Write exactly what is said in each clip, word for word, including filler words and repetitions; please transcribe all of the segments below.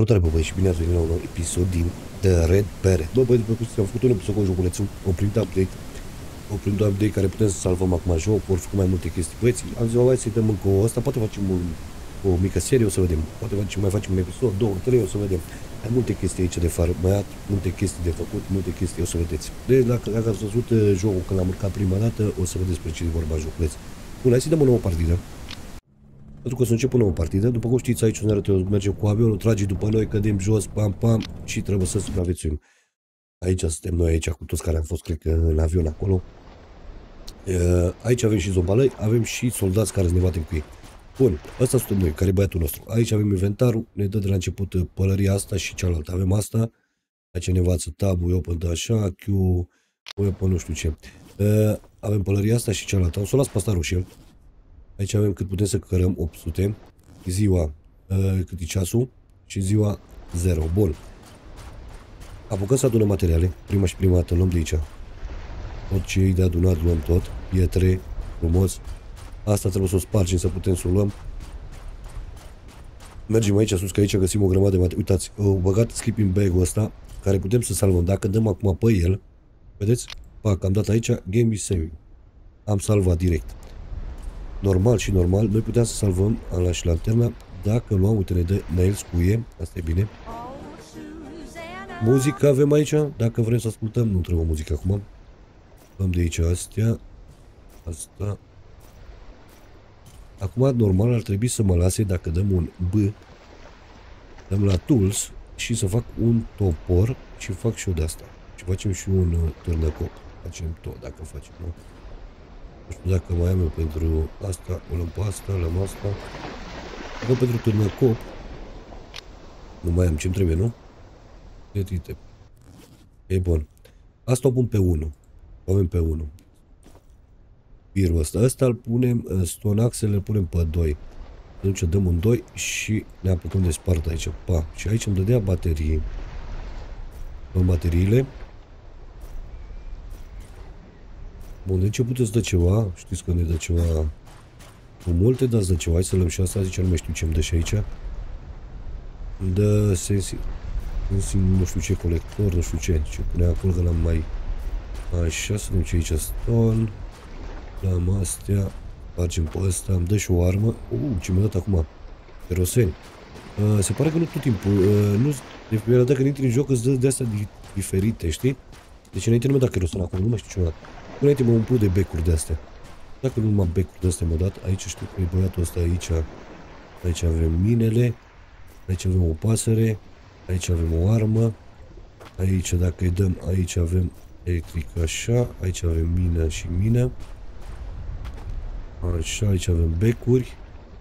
Salutare, bă, băi, și bine ați venit la un nou episod din The Red Beret. Bă, băi, după cum am făcut un episod cu un joculețul, o primit update, o primit update care putem să salvăm acum joc, vor făcut mai multe chestii. Băieți, am zis, hai să-i dăm încă o ăsta, poate facem un, o mică serie, o să vedem. Poate facem, mai facem un episod, două, trei, o să vedem. Ai multe chestii aici de farmat, multe chestii de făcut, multe chestii, o să vedeți. Deci, dacă, dacă ați văzut jocul când l-am urcat prima dată, o să vedeți despre ce e vorba joculeț. Bun, hai să dăm o nouă partidă. Pentru că o să încep o nouă partidă, după cum știți, aici ne arătă, mergem cu avionul, trage după noi, cădem jos, pam, pam, și trebuie să supraviețuim. Aici suntem noi, aici, cu toți care am fost, cred că, în avion acolo. Aici avem și zombalăi, avem și soldați care ne batem cu ei. Bun, ăsta suntem noi, care e băiatul nostru. Aici avem inventarul, ne dă de la început pălăria asta și cealaltă. Avem asta, aici ne învață tabul, open de așa, Q, open nu știu ce. Avem pălăria asta și cealaltă. Am să o las pe asta roșie. Aici avem cât putem să cărăm, opt sute. Ziua, uh, cât e ceasul. Și ziua zero. Bun. Apucăm să adunăm materiale. Prima și prima dată luăm de aici. Tot ce e de adunat luăm tot. Pietre, frumos. Asta trebuie să o spargem să putem să o luăm. Mergem aici sus, că aici găsim o grămadă de materiale. Uitați, au băgat sleeping bag-ul ăsta, care putem să salvăm. Dacă dăm acum pe el, vedeți? Pac, am dat aici, game is saving. Am salvat direct. Normal și normal, noi puteam să salvăm ala și lanterna dacă luam, uite, ne dă nails cuie, asta e bine. Muzică avem aici, dacă vrem să ascultăm, nu trebuie muzică acum. Luăm de aici astea, asta. Acum, normal, ar trebui să mă lase, dacă dăm un B, dăm la tools și să fac un topor și fac și eu de asta. Și facem și un uh, târnăcop. Facem tot, dacă facem, nu? Nu știu dacă mai am eu pentru asta, o luăm pe asta, luăm asta. Dăm pentru târnăcop. Nu mai am, ce-mi trebuie, nu? Uite. E bun. Asta o pun pe unu. O avem pe unu. Birul ăsta. Ăsta îl punem, stone axe-le punem pe doi. Atunci dăm un doi și ne apucăm de spart aici. Pa. Și aici îmi dădea baterii. Luăm bateriile. Bun, de început îți dă ceva, știți că ne dă ceva cu multe, dar îți dă ceva, hai să luăm și asta, zice, nu mai știu ce îmi dă și aici. Îmi dă sensi, sensi, nu știu ce, colector, nu știu ce, ce pune acolo, că l-am mai... Așa, să vedem ce aici, stone, l-am astea, facem pe ăsta, îmi dă și o armă, uh, ce mi-a dat acum, keroseni. Uh, se pare că nu tot timpul, uh, nu, de fiecare dată când intri în joc îți dă de astea diferite, știi? Deci înainte nu mi-a dat keroseni acum, nu mai știu ce mi-a dat. Înainte mă umplu de becuri de astea. Dacă nu numai becuri de astea m-au dat, aici știu că e băiatul ăsta, aici, aici avem minele, aici avem o pasăre, aici avem o armă, aici dacă îi dăm, aici avem electric așa, aici avem mină și mină, așa, aici avem becuri,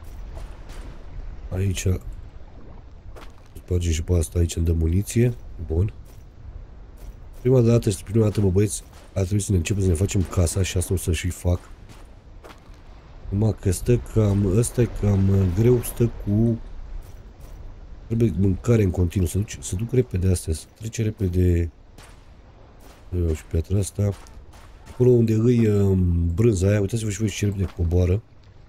aici, spargem și pe asta, aici îmi dă muniție, bun. Prima dată, prima dată, bă băieți, ar trebui să ne începem să ne facem casa și asta o să și fac. Numai că stă cam, ăsta e cam greu, stă cu... Trebuie mâncare în continuu, să duc, să duc repede astea, să trece repede... Eu și piatra asta. Acolo unde îi um, brânza aia, uitați-vă și voi ce repede coboară.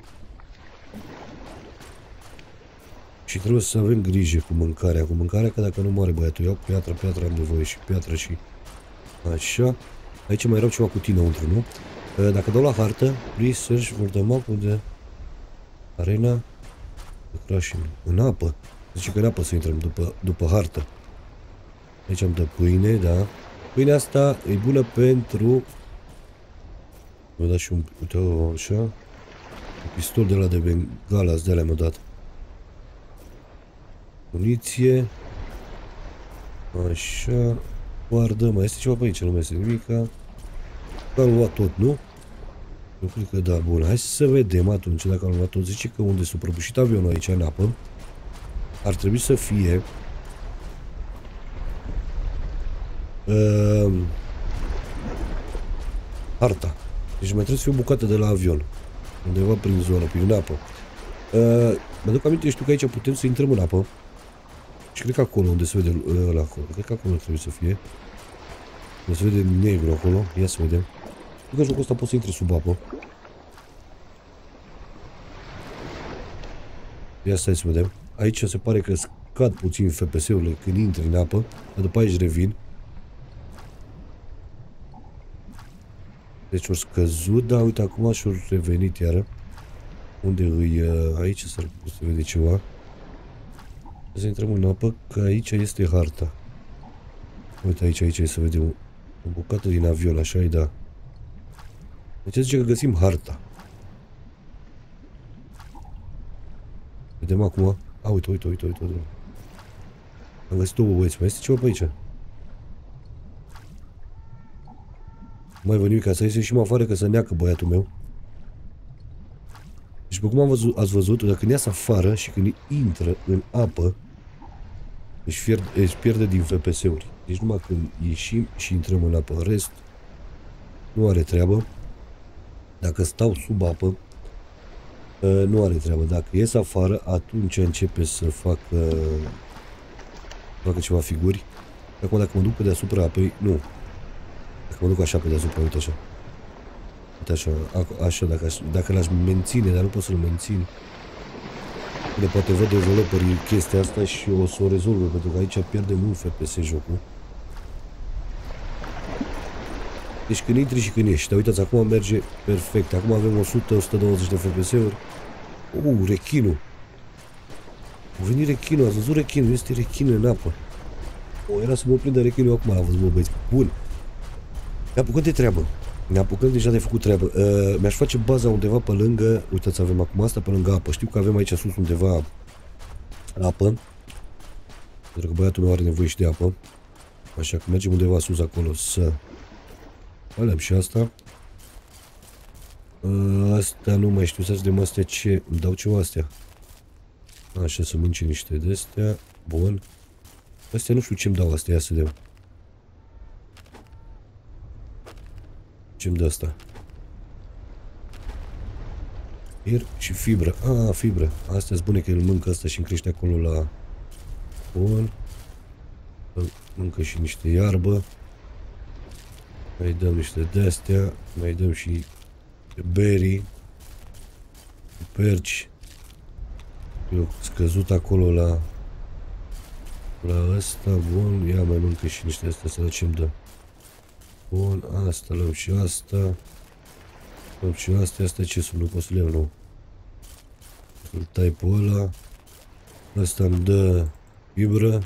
Și trebuie să avem grijă cu mâncarea, cu mâncarea, că dacă nu moare băiatul, iau piatra, piatra am nevoie și piatra și... Așa. Aici mai erau ceva cutii înăuntru, nu? Dacă dau la hartă, please search for the map de arena crashing. În apă. Zice că în apă să intrăm după, după hartă. Aici am dă pâine, da. Pâinea asta e bună pentru... Mi-a dat și un... Uite, așa. Un pistol de la de Bengala, de alea mi-a dat. Muniție. Așa. Guardă, mai este ceva pe aici, nu mai este nimica. Am luat tot, nu? Eu cred că da, bun. Hai să vedem atunci dacă am luat tot. Zice că unde s-a prăbușit avionul aici în apă, ar trebui să fie uh, harta. Deci mai trebuie să fie o bucată de la avion. Undeva prin zonă, prin apă. Uh, mă duc aminte, știu că aici putem să intrăm în apă. Și cred că acolo unde se vede ăla acolo. Cred că acolo trebuie să fie. Unde se vede negru acolo. Ia să vedem. Cred că jocul ăsta poți să intri sub apă. Ia stai să vedem. Aici se pare că scad puțin F P S-urile când intri în apă, dar după aia își revin. Deci au scăzut, dar uite, acum și-au revenit iară. Unde îi... Aici s-ar putea să vede ceva. Să intrăm în apă, că aici este harta. Uite, aici, aici, să vedem o bucată din avion, așa-i, da. Deci zice că găsim harta. Vedem acum. A, uite, uite, uite, uite, uite. Am găsit două băieți. Mai este ceva pe aici? Mai vă nimic, ca să iese și mă afară, că să neacă băiatul meu. Deci, după cum am văzut, ați văzut, dacă când iasă afară și când intră în apă, își pierde, își pierde din F P S-uri. Deci numai când ieșim și intrăm în apă, în rest, nu are treabă. Dacă stau sub apă, nu are treabă. Dacă ies afară, atunci începe să facă, facă ceva figuri. Acum, dacă mă duc pe deasupra apei, nu. Dacă mă duc așa pe deasupra, uite așa. Uite așa, așa, dacă, dacă l-aș menține, dar nu pot să-l mențin. Bine, poate văd developerii chestia asta și o să o rezolvă, pentru că aici pierde mult F P S jocul. Deci când intri și când ieși, dar uitați, acum merge perfect. Acum avem o sută, o sută douăzeci de F P S-uri. Uh, rechinul. A venit rechinul, ați văzut rechinul, este rechinul în apă. O, era să mă prindă rechinul acum, l-am văzut, bă, băieți. Bun. Ne apucăm de treabă. Ne apucăm deja de făcut treabă. Uh, Mi-aș face baza undeva pe lângă, uitați, avem acum asta pe lângă apă. Știu că avem aici sus undeva apă. Pentru că băiatul meu are nevoie și de apă. Așa că mergem undeva sus acolo să... Alem și asta. Asta nu mai știu, să vedem astea ce... Îmi dau ceva astea. Așa, să mânce niște de astea. Bun. Astea nu știu ce-mi dau astea, ia să vedem. Ce-mi dă asta? Fier și fibră. Ah, fibră. Astea sunt bune că îl mâncă asta și îmi crește acolo la... Bun. Mâncă și niște iarbă. Mai dăm niște de-astea. Mai dăm și berry. Perci. Eu scăzut acolo la... La ăsta. Bun. Ia mai mâncă și niște de-astea să ce-mi dă. Bun. Asta luăm și asta. Luăm și astea. Astea ce sunt? Nu pot să le iau, nu. Îl tai pe ăla. Ăsta îmi dă fibră.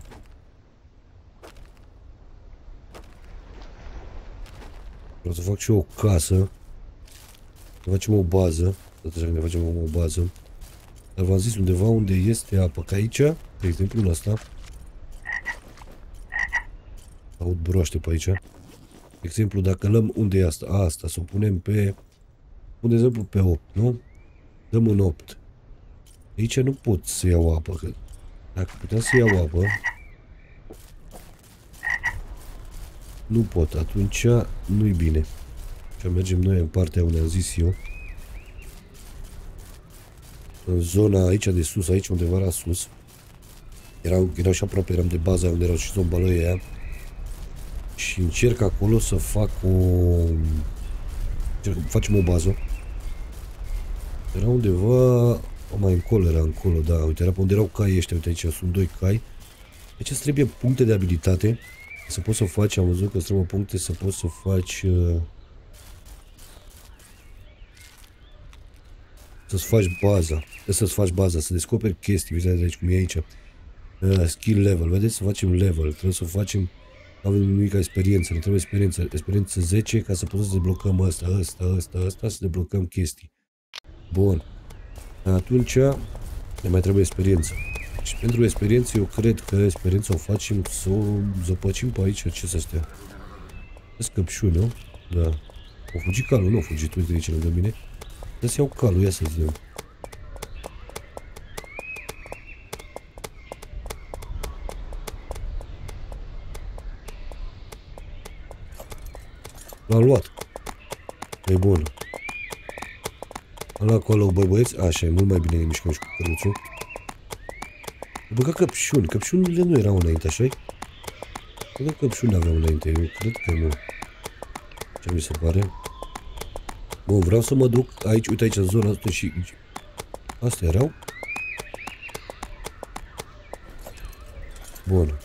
Vreau să fac și eu o casă. Să facem o bază. Să ne facem o bază. Dar v-am zis undeva unde este apă. Ca aici, de exemplu în asta. Aud broaște pe aici. De exemplu, dacă luăm unde e asta, asta, să o punem pe, de exemplu, pe opt, nu? Dăm în opt. Aici nu pot să iau apă. Că dacă puteam să iau apă, nu pot. Atunci nu-i bine. Și mergem noi în partea unde am zis eu. În zona aici de sus, aici undeva la sus. Erau, erau și aproape, eram de baza unde erau și zombalăii aia. Și încerc acolo să fac o... Încerc, facem o bază. Era undeva... Mai încolo era, încolo, da. Uite, era pe unde erau caii ăștia. Uite, aici sunt doi cai. Deci îți trebuie puncte de abilitate. Să poți să faci, am văzut că îți trebuie puncte să poți să faci... Uh, să-ți faci baza. Să-ți faci baza, să descoperi chestii. Uite aici, cum e aici. Uh, skill level. Vedeți? Să facem level. Trebuie să facem... Nu avem nimic ca experiență. Ne trebuie experiență. Experiență zece ca să putem să deblocăm ăsta, ăsta, ăsta, ăsta. Să deblocăm chestii. Bun. Atunci ne mai trebuie experiență. Și pentru experiență eu cred că experiența o facem să o zăpăcim pe aici. Ce să stea? Scăpșuni, nu? Da. O fugi calul, nu o fugit. Uite de ce lângă mine. Să iau calul, ia să vedem. L-am luat. E bun. Am luat acolo, băi băieți. Așa, e mult mai bine ne mișcăm și cu căruțul. Băga căpșuni. Căpșunile nu erau înainte, așa-i? Băga căpșuni aveau înainte. Eu cred că nu. Ce mi se pare? Bun, vreau să mă duc aici. Uite aici, în zona asta și... Astea erau? Bun.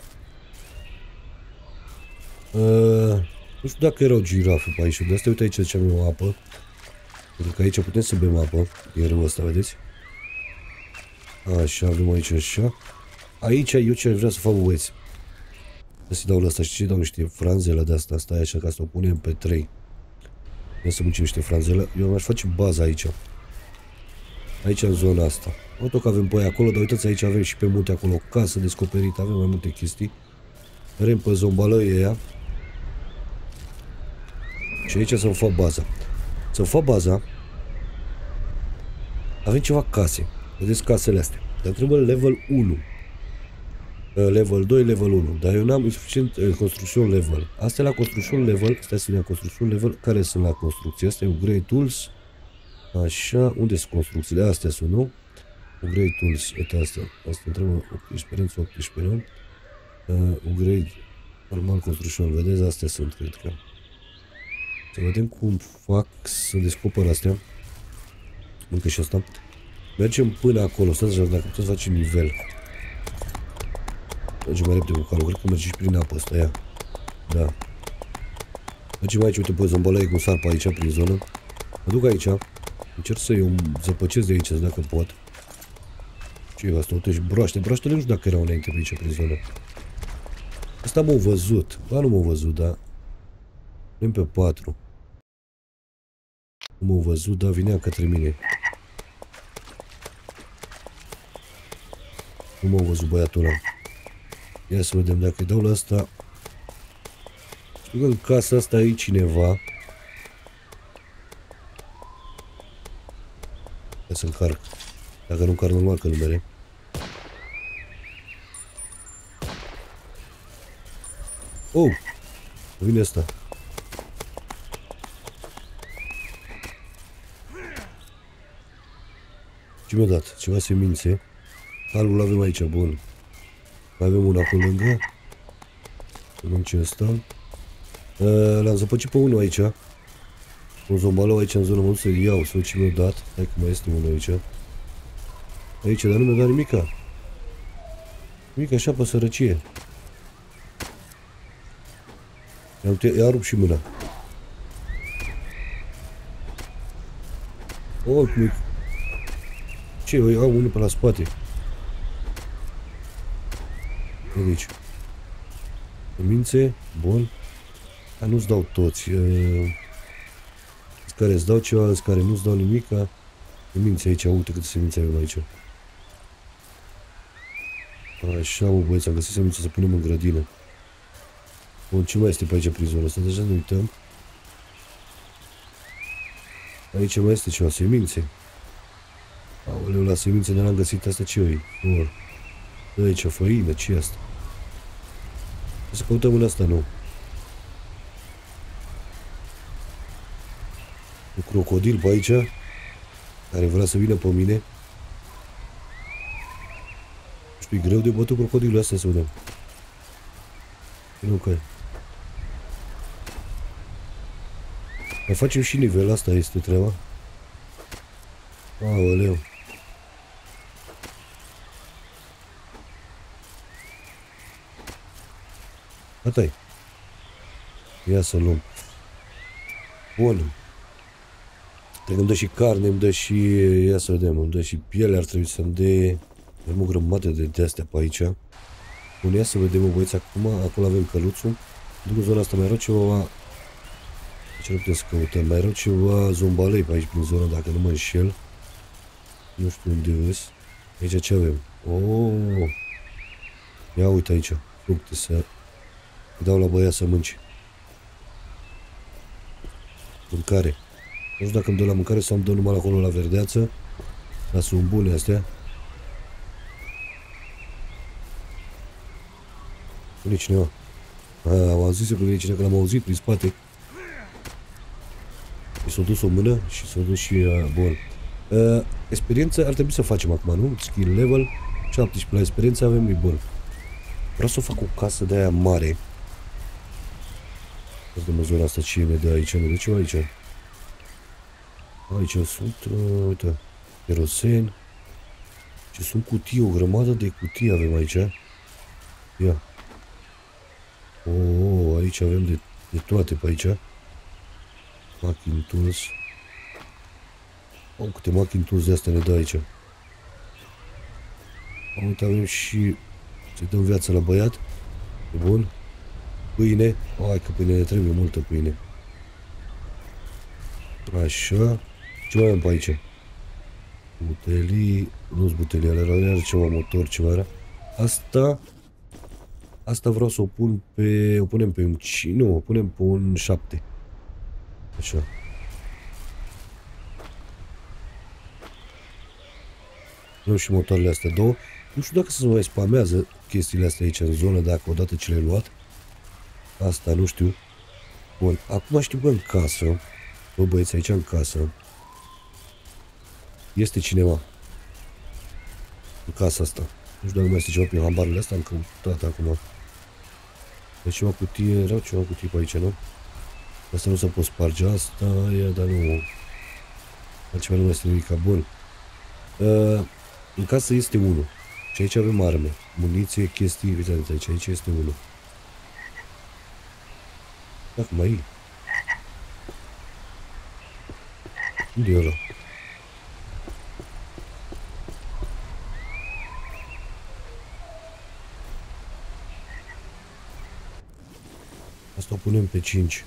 Uh, nu știu dacă erau girafe pe aici. De asta uite aici ce am eu apă. Pentru că aici putem să bem apă. E râul ăsta, vedeți? Așa, avem aici așa. Aici eu ce vreau să fac, băieți. Să-i dau la asta și ce dau niște franzele de asta. Stai așa ca să o punem pe trei. Vreau să muncim niște franzele. Eu mi-aș face baza aici. Aici în zona asta. Uite că avem pe aia acolo, dar uitați aici avem și pe munte acolo o casă descoperită. Avem mai multe chestii. Vrem pe zombalăie aia. Și aici să-mi fac baza. Să-mi fac baza. Avem ceva case. Vedeți casele astea. Dar trebuie level unu. Level doi, level unu. Dar eu n-am suficient uh, construction level. Asta e la construction level. Stai să vedem construction level. Care sunt la construcție? Asta e upgrade tools. Așa. Unde sunt construcțiile? Astea sunt, nu? Upgrade tools. Uite asta. Asta întreabă optsprezece, optsprezece. Uh, upgrade. Normal construction. Vedeți? Astea sunt, cred că. Să vedem cum fac să descoper astea. Încă și asta. Mergem până acolo. Stați așa, dacă putem să facem nivel. Mergem mai repede cu calul. Cred că merge și prin apă asta, ia. Da. Mergem aici, uite, pe zombalăie cum sar pe aici, prin zonă. Mă duc aici. Încerc să eu zăpăcesc de aici, dacă pot. Ce e asta? Uite, și broaște. Broaștele nu știu dacă erau înainte pe aici, prin zonă. Asta m-au văzut. Ba, nu m-au văzut, da. Vin pe patru. Nu m-au văzut, dar vinea către mine. Nu m-au văzut băiatul ăla. Ia să vedem dacă îi dau la asta. Știu că în casa asta e cineva. Ia să încarc. Dacă nu încarc normal că numere. Oh! Vine asta. Ce mi-a dat? Ceva semințe. Calul avem aici, bun. Mai avem una acolo lângă. Să mânce ăsta. L-am zăpăcit pe unul aici. Un zombalou aici în zonă. Mă duc să-l iau, să văd ce mi-a dat. Hai că mai este unul aici. Aici, dar nu mi-a dat nimica. Nimic așa pe sărăcie. I-a rupt și mâna. Oh, mic. Ce? Eu iau unul pe la spate. Aici. Semințe, bun. Dar nu-ți dau toți. Care îți dau ceva, alți care nu-ți dau nimic. Semințe aici, uite câte semințe avem aici. Așa, mă băieți, am găsit semințe să punem în grădină. Bun, ce mai este pe aici prin zonă? Să deja ne uităm. Aici mai este ceva, semințe. Aoleu, la semințe ne l-am găsit, asta ce e? Or. De aici, făină, ce e asta? Să căutăm în asta, nu. Un crocodil pe aici, care vrea să vină pe mine. Nu știu, e greu de bătut crocodilul ăsta, să vedem. Nu că mai facem și nivel, asta este treaba. Aoleu. Gata-i. Ia să luăm. Bun. Cred că îmi dă și carne, îmi dă și... Ia să vedem, îmi dă și piele, ar trebui să-mi dea... Avem o grămadă de de-astea pe aici. Bun, ia să vedem, băieți, acum. Acolo avem căluțul. După zona asta mai erau ceva... Ce nu putem să căutăm? Mai erau ceva zombalei pe aici prin zonă, dacă nu mă înșel. Nu știu unde îs. Aici ce avem? Oh! Ia uite aici. Fructe să... Îi dau la băiat să mânci. Mâncare. Nu știu dacă îmi dă la mâncare sau îmi dă numai acolo la verdeață. Dar sunt bune astea. Vine cineva. Am auzit să vine cineva, că l-am auzit prin spate. I s-a dus o mână și s-a dus și... Uh, bun. Uh, experiență ar trebui să facem acum, nu? Skill level. șaptesprezece la experiență avem, e bun. Vreau să fac o casă de aia mare. Vedem în zona asta ce ne dă aici. Ne dă ceva aici. Aici sunt, uh, uite, kerosen. Și sunt cutii, o grămadă de cutii avem aici. Ia. Oh, aici avem de, de toate pe aici. Machine tools. Oh, câte machine tools de astea ne dă aici. Uite, avem și... Să-i dăm viață la băiat. E bun. Pâine. Oh, hai că pâine ne trebuie, multă pâine. Așa. Ce mai avem pe aici? Butelii. Nu-s butelii, ale are ceva motor, ceva era. Asta... Asta vreau să o pun pe... O punem pe un... Nu, o punem pe un șapte. Așa. Nu și motoarele astea două. Nu știu dacă se mai spamează chestiile astea aici în zonă, dacă odată ce le-ai luat. Asta nu știu. Bun, acum știu că în casă, bă băieți, aici în casă, este cineva. În casa asta. Nu știu dacă mai este ceva prin hambarele astea, am căutat acum. Deci ceva cutie, erau ceva cutie pe aici, nu? Asta nu se pot sparge, asta e, dar nu... Altceva nu mai este nimic, bun. Uh, în casă este unul. Și aici avem arme, muniție, chestii, uitați aici, aici este unul. Dacă mai e. Unde e ăla? Asta o punem pe cinci.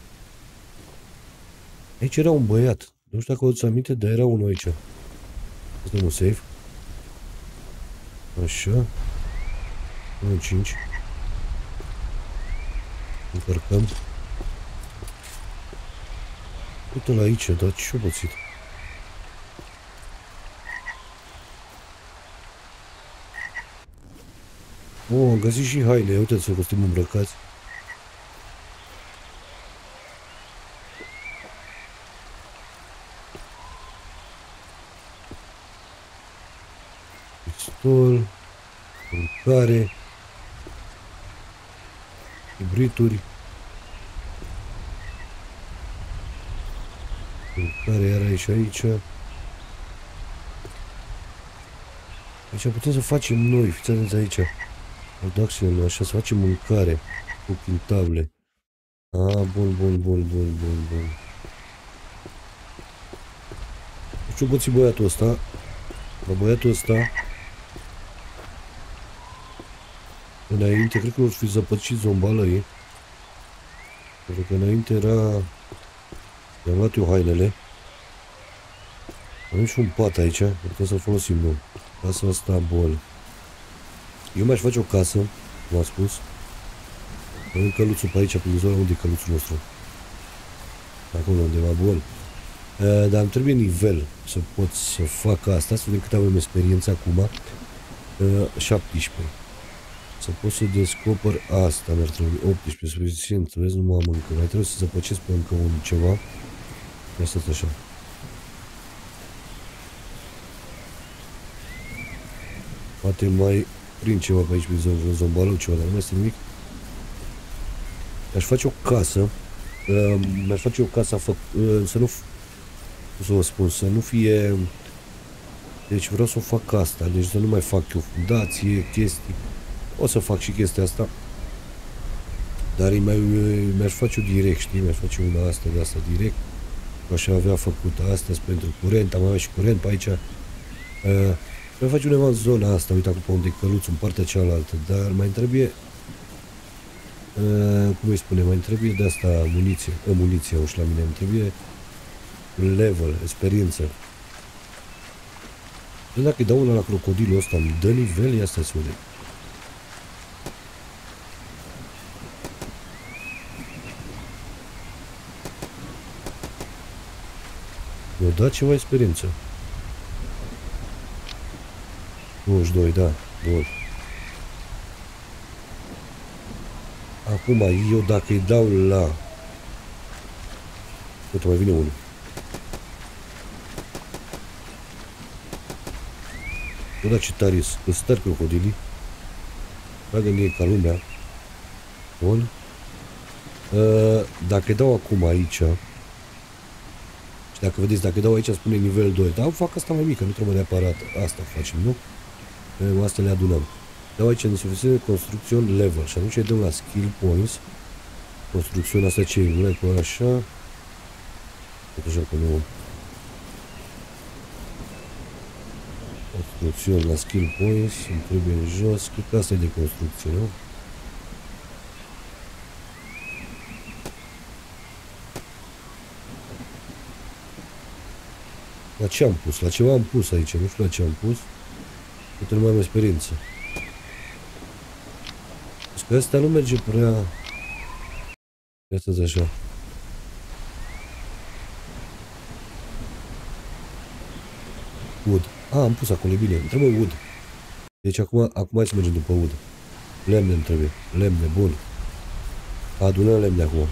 Aici era un băiat. Nu știu dacă o ți aminte, dar era unul aici. Asta e un safe. Așa. Un cinci. Încărcăm. Uite-l aici, dar ce-o pățit? Oh, am găsit și haine. Uite-ți că suntem îmbrăcați. Pistol. Mâncare. Hibrituri. Mâncare era aici, aici. Aici putem să facem noi, fiți atenți aici. Production, așa, să facem mâncare. Cooking table. Ah, bun, bun, bun, bun, bun, bun. Nu știu puțin băiatul ăsta. La băiatul ăsta. Înainte, cred că o fi zăpăcit zombalării. Pentru că înainte era... I-am luat eu hainele. Avem și un pat aici. Putem să-l folosim, nu. Casa asta, bol. Eu mi-aș face o casă, cum am spus. Avem căluțul pe aici, prin zona unde e căluțul nostru. Acolo undeva, bun. Uh, dar îmi trebuie nivel să pot să fac asta, astfel încât avem experiență acum. Uh, șaptesprezece. Să pot să descoper asta, mi-ar trebui optsprezece, suficient, vezi, nu mă am încă. Mai trebuie să zăpăcesc pe încă un ceva. Asta e așa. Poate mai prind ceva pe aici, prin zombalul, ceva, dar nu este nimic. Aș face o casă. Uh, Mi-aș face o casă fă, uh, să nu... Cum să vă spun, să nu fie... Deci vreau să o fac asta, deci să nu mai fac eu fundație, chestii. O să fac și chestia asta. Dar mi-aș face-o direct, știi? Mi-aș face una asta de asta direct. Așa avea făcută astăzi pentru curent, am avea și curent pe aici. Uh, mi-aș face undeva în zona asta, uite acum pe unde e căluțul, în partea cealaltă. Dar mai trebuie... Uh, cum îi spune, mai trebuie de asta muniție. Uh, muniție, uși la mine, îmi trebuie level, experiență. Deci dacă îi dau una la crocodilul ăsta, îmi dă nivel, ia stai să vedem. Mi-a dat ceva experiență. douăzeci și doi, da, bun. Acum, eu dacă îi dau la... Uite, mai vine unul. Nu da ce tare îți stări crocodilii. Tragă în ei ca lumea. Bun. Dacă îi dau acum aici... Și dacă vedeți, dacă dau aici, spune nivel doi. Dar fac asta mai mică, nu trebuie neapărat asta facem, nu? Asta le adunăm. Dau aici insuficient construction level și atunci îi dăm la skill points. Construcțiunea asta ce e? Cu așa. Așa că nu. Construcțiuni la skill points. Îmi trebuie în jos. Cred că asta e de construcție, nu? La ce am pus? La ceva am pus aici. Nu știu la ce am pus. Pentru nu mai am experiență. Deci că asta nu merge prea... Iată-ți așa. Wood. A, am pus acolo, e bine. Îmi trebuie wood. Deci acum, acum hai să mergem după wood. Lemne îmi trebuie. Lemne, bun. Adunăm lemne acum.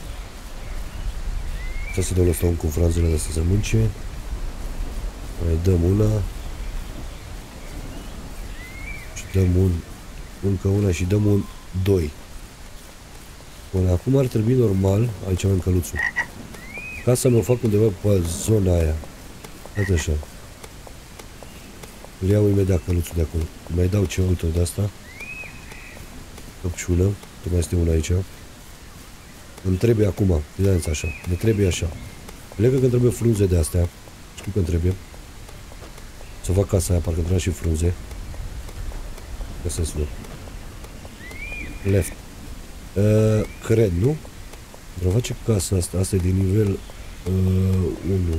Să se dăm ăsta un cu franzele de astea să mânce. Mai dăm una. Și dăm un... Încă una și dăm un doi. Bun, acum ar trebui normal. Aici avem căluțul. Ca să mă fac undeva pe zona aia. Iată așa. Îl iau imediat căluțul de acolo. Mai dau ceva, uite, de asta. Căpciună. Tu mai este una aici. Îmi trebuie acum. Vedeți așa. Ne trebuie așa. Legă că îmi trebuie frunze de astea. Știu că îmi trebuie. Să fac casa aia, parcă trebuie și frunze. Găsesc loc. Left. Uh, cred, nu? Vreau face casa asta. Asta e de nivel uh, unu.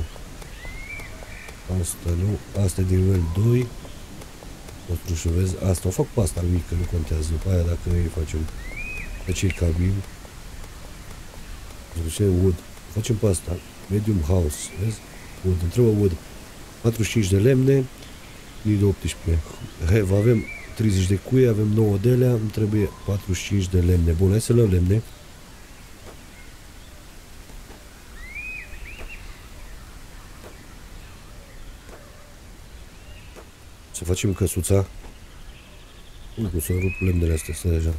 Asta nu. Asta e de nivel doi. Construcție, vezi? Asta o fac pe asta mică, nu contează. După aia dacă noi facem. Deci e cabin. Construcție wood. Facem pe asta. Medium house. Vezi? Wood. Îmi trebuie wood. patruzeci și cinci de lemne. Need optsprezece. Have. Avem treizeci de cuie. Avem nouă de alea. Îmi trebuie patruzeci și cinci de lemne. Bun, hai să luăm lemne. Să facem căsuța. Nu pot să rup lemnele astea, stai deja.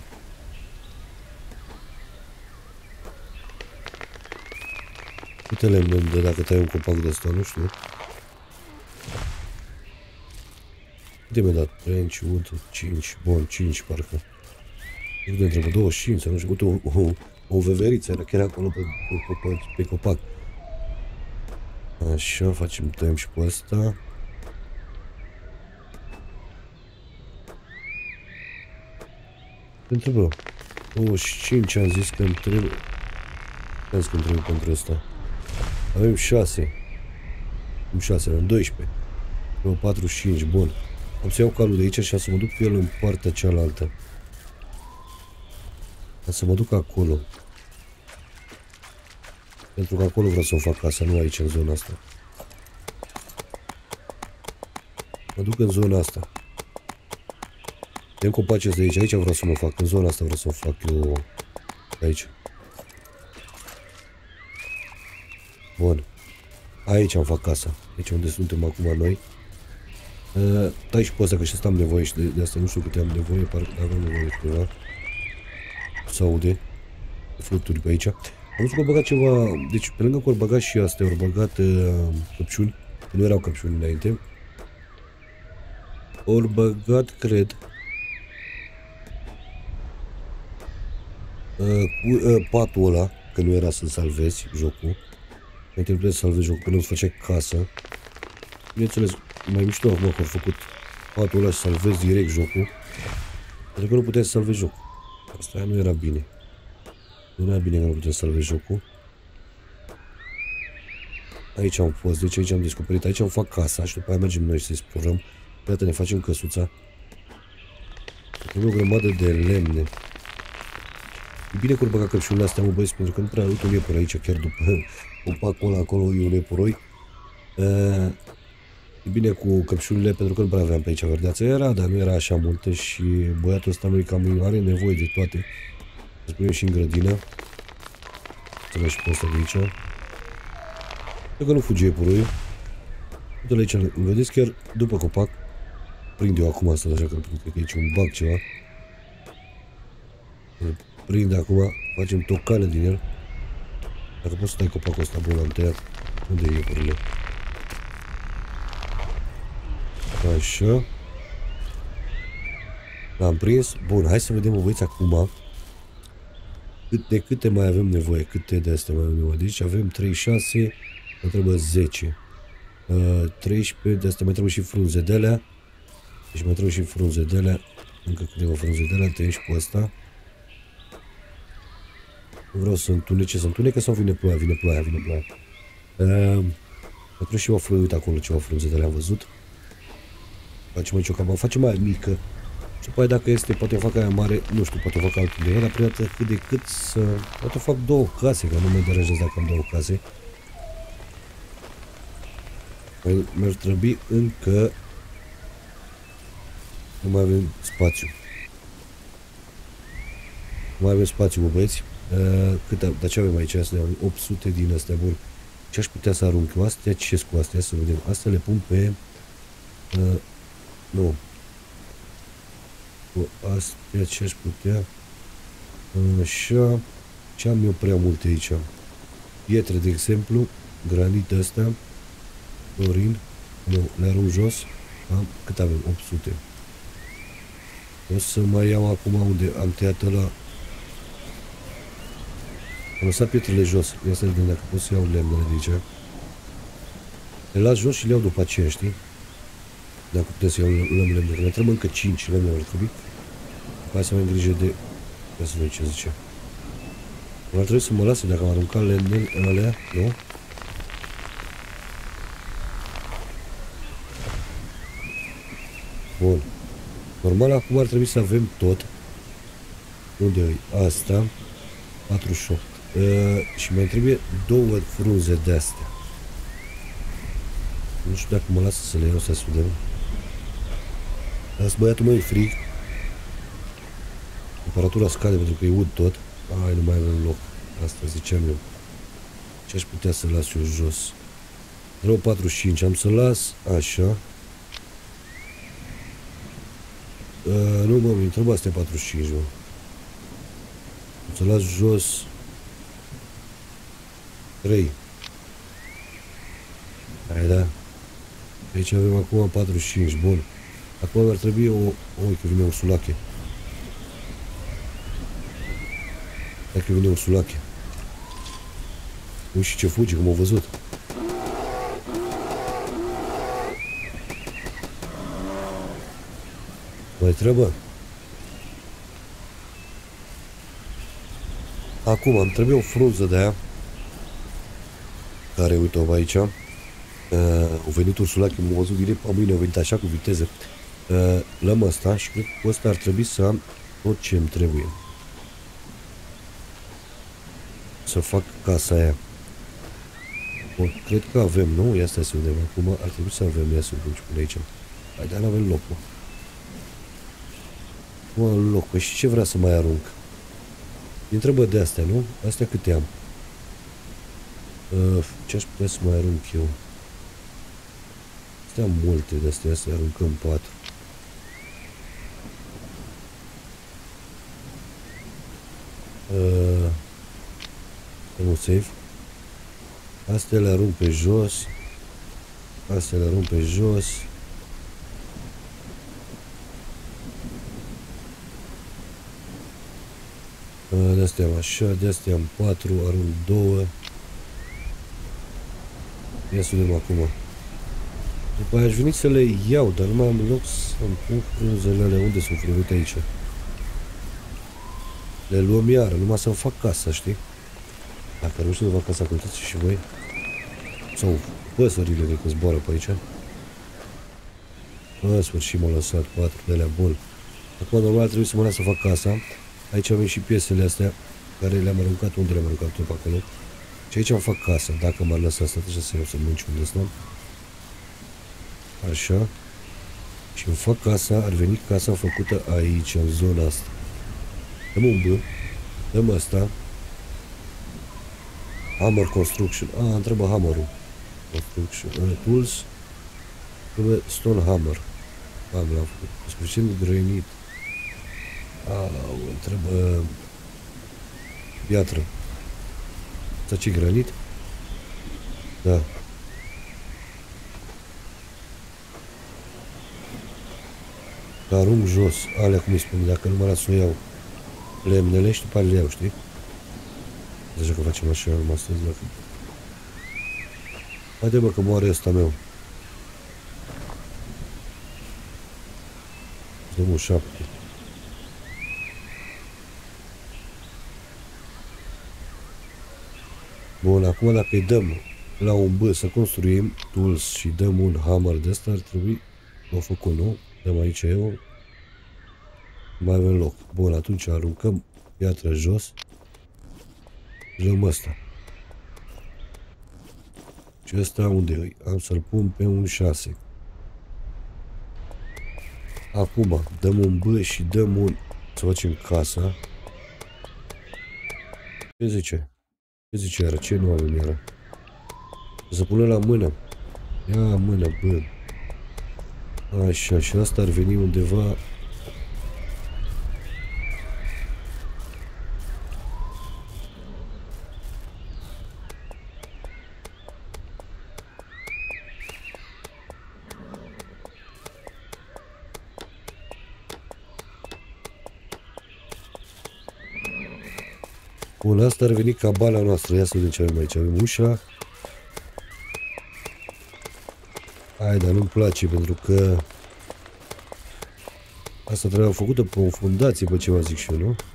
Câte lemne îmi dă dacă tai un copac de ăsta, nu știu. Câte mi-a dat? Branch, wood, cinci. Bun, cinci parcă. Nu te întrebă, douăzeci și cinci sau nu știu. Uite, o, o, o veveriță era chiar acolo pe, pe, pe, pe copac. Așa, facem, tăiem și pe asta. Pentru bro. douăzeci și cinci am zis că îmi trebuie. Am zis că îmi trebuie pentru asta. Avem șase. Avem șase, avem doisprezece. Avem patruzeci și cinci, bun. Am să iau calul de aici și am să mă duc cu el în partea cealaltă. Am să mă duc acolo. Pentru că acolo vreau să o fac casa, nu aici, în zona asta. Mă duc în zona asta. Tem copaci de aici, aici vreau să mă fac, în zona asta vreau să o fac eu. Aici. Bun. Aici am fac casa. Aici unde suntem acum noi. Uh, tai și pe ăsta, că și asta am nevoie și de, de asta nu știu câte am nevoie, parcă avem nevoie de ceva. Se aude. De fluturi pe aici. Am văzut că au băgat ceva, deci pe lângă că au băgat și astea, au băgat uh, căpciuni, că nu erau căpciuni înainte. Au băgat, cred, uh, cu uh, patul ăla, că nu era să salvezi jocul. Înainte nu puteai să salvezi jocul până îți făceai casă. Bineînțeles, mai mișto acum că au făcut patul ăla și salvezi direct jocul. Pentru că nu puteai să salvezi jocul. Asta nu era bine. Nu era bine că nu puteai să salvezi jocul. Aici am fost, deci aici am descoperit. Aici am fac casa și după aia mergem noi să explorăm. Iată, ne facem căsuța. Trebuie o grămadă de lemne. E bine că ori băga căpșunile astea, mă băieți, pentru că nu prea uite un iepure aici, chiar după copacul ăla acolo e un iepuroi. E bine cu căpșunile, pentru că nu prea aveam pe aici verdeață. Era, dar nu era așa multă și băiatul ăsta nu cam are nevoie de toate. Să spunem și în grădină. Să merg și pe ăsta de aici. Cred că nu fuge iepuroiul. Uite-l aici, îl vedeți chiar după copac. Prind eu acum asta, așa că cred că e aici un bug ceva. Îl prind acum, facem tocane din el. Dacă poți să tai copacul ăsta, bun, am tăiat. Unde e iepurile? Așa. L-am prins. Bun, hai să vedem, băieți, acum cât, de câte mai avem nevoie, câte de astea mai avem nevoie. Deci avem treizeci și șase, mai trebuie zece. Uh, treisprezece, de astea mai trebuie și frunze de alea. Deci mai trebuie și frunze de alea. Încă câteva frunze de alea, tăiem și cu asta. Vreau să întunece, să întunecă sau vine ploaia? Vine ploaia, vine ploaia. Uh, mai trebuie și o frunze, uite acolo ceva frunze de alea am văzut. Facem aici o cabă, facem mai mică. Și după aia dacă este, poate o fac aia mare, nu știu, poate o fac altundeva, dar prima dată cât de cât să... Poate o fac două case, că nu mă deranjează dacă am două case. Mi-ar trebui încă... Nu mai avem spațiu. Nu mai avem spațiu, bă, băieți. Uh, cât, dar ce avem aici? Astea, opt sute din astea, bun. Ce aș putea să arunc eu? Astea, ce cu astea? Să vedem. Astea le pun pe... Uh, nu. Cu astea ce aș putea? Așa. Ce am eu prea multe aici? Pietre, de exemplu. Granit ăsta. Florin. Nu, le arunc jos. Am, cât avem? opt sute. O să mai iau acum unde am tăiat ăla. Am lăsat pietrele jos. Ia să vedem dacă pot să iau lemnele de aici. Le las jos și le iau după aceea, știi? Dacă putem să iau lemnele. Ne trebuie încă cinci lemne, ar trebui. Hai să avem grijă de... Ia să vedem ce zice. Ar trebui să mă lase dacă am aruncat lemnele alea, nu? Bun. Normal acum ar trebui să avem tot. Unde e? Asta. patruzeci și opt. Uh, și mai trebuie două frunze de astea. Nu știu dacă mă lasă să le iau, să vedem. Asta băiatul meu e frig. Temperatura scade pentru că e ud tot. Ai, nu mai avem loc. Asta ziceam eu. Ce aș putea să las eu jos? Rău patruzeci și cinci. Am să las așa. Uh, nu, mă, mi-mi trebuie astea patruzeci și cinci, mă. Am să las jos trei. Hai, da. Aici avem acum patruzeci și cinci, bun. Acum ar trebui o... Ui, că vine un sulache. Dacă vine un sulache. Uite și ce fuge, cum au văzut. Mai trebuie? Acum, îmi trebuie o frunză de aia. Care, uite-o aici. Uh, au venit ursulache, m-au văzut direct pe mâine, au venit așa cu viteză. Uh, Lăm asta și cred că cu ăsta ar trebui să am tot ce îmi trebuie. Să fac casa aia. Bun, cred că avem, nu? Ia stai să vedem. Acum ar trebui să avem, ia să vedem ce pune aici. Hai, dar n-avem loc, mă. Nu am loc. Păi și ce vrea să mai arunc? Îi întrebă de astea, nu? Astea câte am? Uh, ce aș putea să mai arunc eu? Astea am multe de astea, să aruncăm patru. Uh, un save. Astea le arunc pe jos. Astea le arunc pe jos. Uh, de astea am așa, de astea am patru, arunc două. Ia să vedem acum. După aia aș veni să le iau, dar nu mai am loc să-mi pun frunzele alea. Unde sunt frunzele aici? Le luăm iară, numai să-mi fac casa, știi? Dacă nu știu să fac casa, contați și voi. Sau păsările cred că zboară pe aici. În sfârșit m-au lăsat patru de alea, bun. Acum normal trebuie să mă las să fac casa. Aici avem și piesele astea care le-am aruncat. Unde le-am aruncat tot acolo? Și aici îmi fac casa. Dacă m-ar lăsa asta, trebuie să iau să mânci unde stăm. Așa. Și îmi fac casa. Ar veni casa făcută aici, în zona asta. Dăm un B. Dăm asta. Hammer Construction. A, îmi trebuie hammerul. Construction. Uh, tools. Trebuie Stone Hammer. Am, l-am făcut. Suficient granit. A, îmi trebuie piatră. Asta ce granit? Da. arunc jos, alea cum îi spune, dacă nu mă las să o iau lemnele și după le iau, știi? Deja că facem așa, numai astăzi, dacă... Haide bă, că moare ăsta meu. Îți dăm un șapte. Bun, acum dacă îi dăm la un B să construim tools și dăm un hammer de ăsta, ar trebui... L-au făcut, nu? Dăm aici eu. Mai avem loc. Bun, atunci aruncăm piatra jos. Și luăm ăsta. Și ăsta unde e? Am să-l pun pe un șase. Acum dăm un B și dăm un... Să facem casa. Ce zice? Ce zice iară? Ce nu avem iară? Să punem la mână. Ia mână, bă. Așa, și asta ar veni undeva... Bun, asta ar veni ca bala noastră. Ia să vedem ce avem aici. Avem ușa. Hai, dar nu-mi place pentru că asta trebuia făcută pe o fundație, pe ceva zic și eu, nu?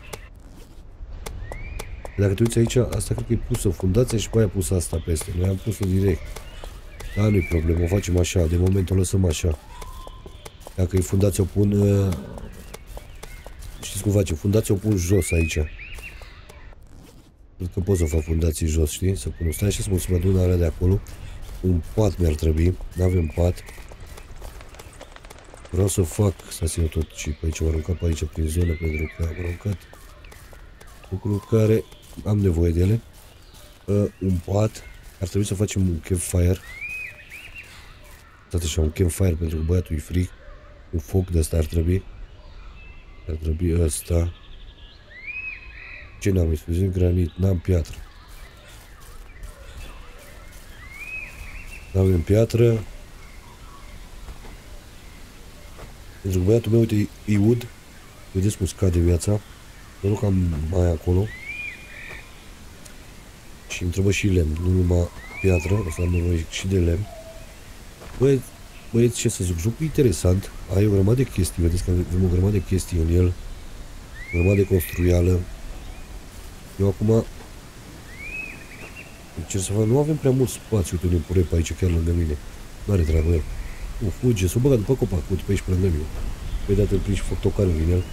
Dacă te uiți aici, asta cred că e pusă fundația și pe aia pusă asta peste. Noi am pus-o direct. Dar nu-i problemă, o facem așa. De moment o lăsăm așa. Dacă e fundația, o pun... Uh... Știți cum face? Fundația o pun jos aici. Cred că pot să fac fundații jos, știi? Să pun... Stai așa să mă să mă adun alea de acolo. Un pat mi-ar trebui. N-avem pat. Vreau să fac... Să eu tot și pe aici. M-am aruncat pe aici prin zonă pentru că am aruncat lucruri care am nevoie de ele. Uh, un pat. Ar trebui să facem un campfire. Tot așa, un campfire pentru că băiatul e frig. Un foc de asta ar trebui. Ar trebui ăsta. Ce n-am expus? Granit, n-am piatră. N-avem piatră. Pentru că băiatul meu, uite, e ud. Vedeți cum scade viața. Noroc că am mai acolo. Și îmi trebuie și lemn, nu numai piatră. Asta am nevoie și de lemn. Băieți, băieți, ce să zic, jocul e interesant. Ai o grămadă de chestii, vedeți că avem o grămadă de chestii în el. O grămadă de construială. Eu acum încerc să fac, nu avem prea mult spațiu, uite, un purei pe aici, chiar lângă mine. N-are treabă el. Nu, fuge, s-o băga după copac, uite, pe aici, pe lângă mine. Păi dată îl prind și fac tocarul din el.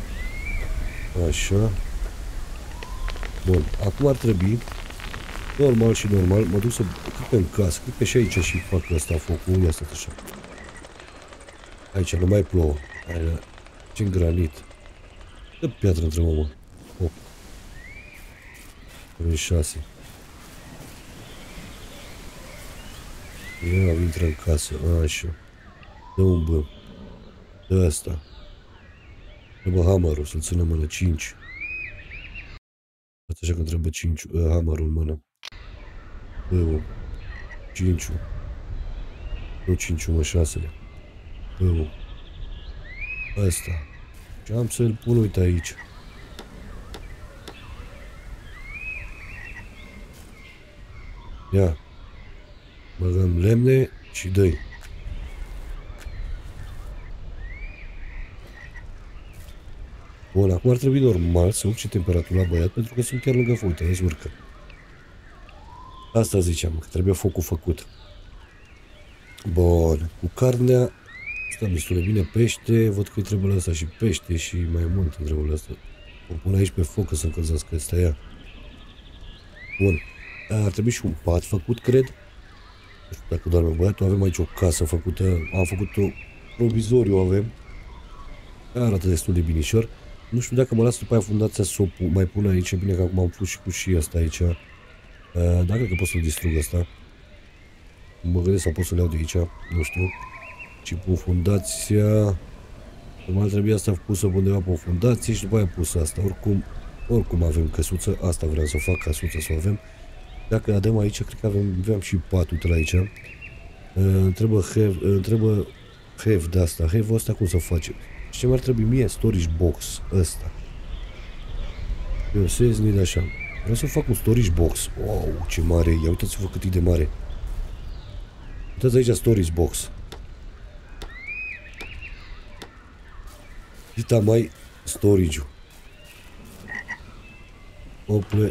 Așa. Bun, acum ar trebui, normal și normal, mă duc să, cred că în casă, cred că și aici și fac ăsta focul, unde a stat așa. Aici, nu mai plouă. Aia, ce-n granit. Dă piatră între mă. Foc. Avem șase. Ia, intră în casă, așa. Dă un bă. Dă asta. Trebuie hammerul să-l țină în mână, cinci. Așa că trebuie cinci, uh, hammerul în mână. Bă, cinci. Nu cinci, mă, șasele. Bă, asta. Și am să-l pun, uite aici. Ia. Băgăm lemne și dă-i. Bun, acum ar trebui normal să urce temperatura la băiat, pentru că sunt chiar lângă foc, uite, urcă. Asta ziceam, că trebuie focul făcut. Bun, cu carnea, stăm destul de bine, pește, văd că îi trebuie la asta și pește și mai mult îi trebuie la asta. O pun aici pe foc că să încălzească asta ea. Bun, ar trebui și un pat făcut, cred. Nu știu dacă doarme băiatul, avem aici o casă făcută, am făcut-o provizoriu, avem. Arată destul de binișor. Nu știu dacă mă las după aia fundația să o mai pun aici, bine că acum am pus și cu și asta aici. Uh, dar cred că pot să-l distrug asta. Mă gândesc sau pot să-l iau de aici, nu știu. Și pun fundația. Normal trebuie asta pusă undeva pe o fundație și după aia pusă asta. Oricum, oricum avem căsuță, asta vreau să fac, căsuță să o avem. Dacă adem aici, cred că avem, aveam și patul de la aici. Uh, trebuie, uh, trebuie Have de asta, have ăsta cum să facem? Și ce mi-ar trebui mie? Storage box ăsta. Eu să ies așa. Vreau să fac un storage box. Wow, ce mare e. Ia uitați-vă cât e de mare. Uitați aici storage box. Uita mai storage-ul. Ople.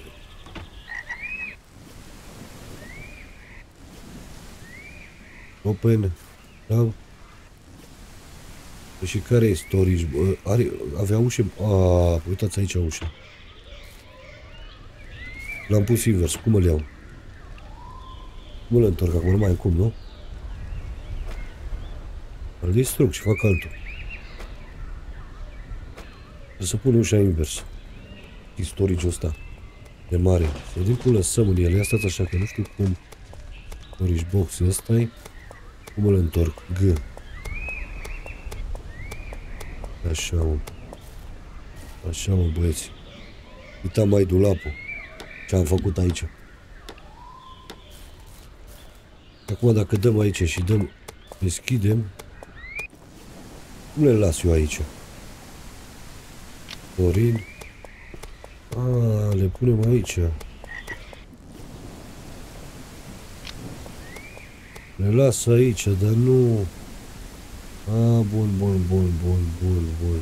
Open. Da. Și care e storage? Are, avea ușe. A, uitați aici ușa. L-am pus invers. Cum îl iau? Cum îl întorc acum? Nu mai am cum, nu? Îl distrug și fac altul. Trebuie să pun ușa invers. Storage-ul ăsta. De mare. Să vedem cum lăsăm în el. Ia stați așa că nu știu cum. Storage box-ul ăsta-i. Cum îl întorc? G. Așa, mă. Așa, mă, băieți. Uita mai dulapul. Ce am făcut aici. Acum dacă dăm aici și dăm, deschidem, cum le las eu aici? Florin. A, le punem aici. Le las aici, dar nu... A, bun, bun, bun, bun, bun, bun.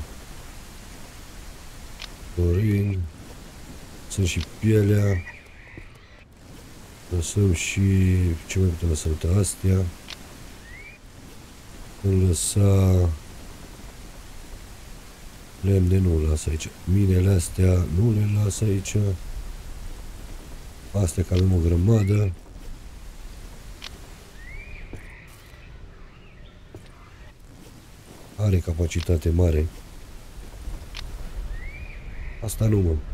Florin. Sunt și pielea. Lăsăm și... Ce mai putem lăsa? Uite, astea. Îl lăsa... Lemne nu las aici. Minele astea nu le las aici. Astea că avem o grămadă. Are capacitate mare. Asta nu, mă.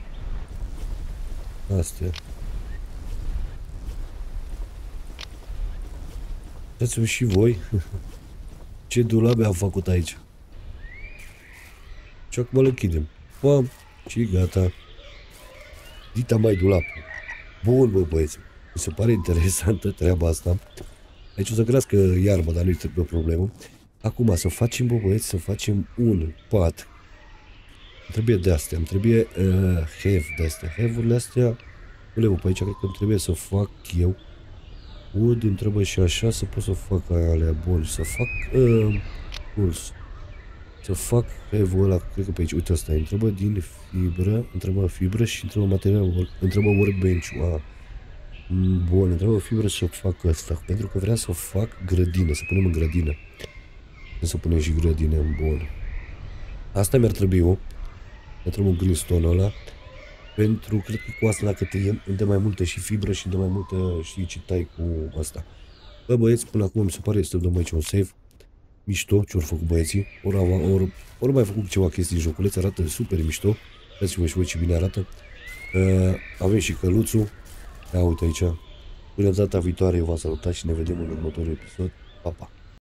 Astea. Dați-vă și voi ce dulabe am făcut aici. Și acum îl închidem. Pam, și gata. Dita mai dulapul. Bun, bă, băieți. Mi se pare interesantă treaba asta. Aici o să crească iarba, dar nu-i o problemă. Acum să facem, bă, băieți, să facem un pat. Îmi trebuie de astea. Îmi trebuie uh, have de astea. Have-urile astea nu le văd pe aici. Cred că îmi trebuie să fac eu. Wood îmi trebuie și așa să pot să fac alea buni. Să fac uh, tools. Să fac have-ul ăla, cred că pe aici. Uite asta, îmi trebuie din fibră. Îmi trebuie fibră și îmi trebuie material. Îmi trebuie workbench-ul. Bun, îmi trebuie fibră să fac asta. Pentru că vreau să fac grădină. Să punem în grădină. Să punem și grădină în bun. Asta mi-ar trebui eu. Mi-ar trebui un greenstone ăla. Pentru, cred că cu asta dacă tăiem, îmi dă mai multă și fibră și dă mai multă, știi ce tai cu asta. Bă, băieți, până acum mi se pare să dăm aici un save. Mișto, ce-au făcut băieții. Ori, ori, ori mai făcut ceva chestii în joculeț, arată super mișto. Dați-vă și voi ce bine arată. Uh, avem și căluțul. Ia uite aici. Până data viitoare eu v-am salutat și ne vedem în următorul episod. Pa, pa!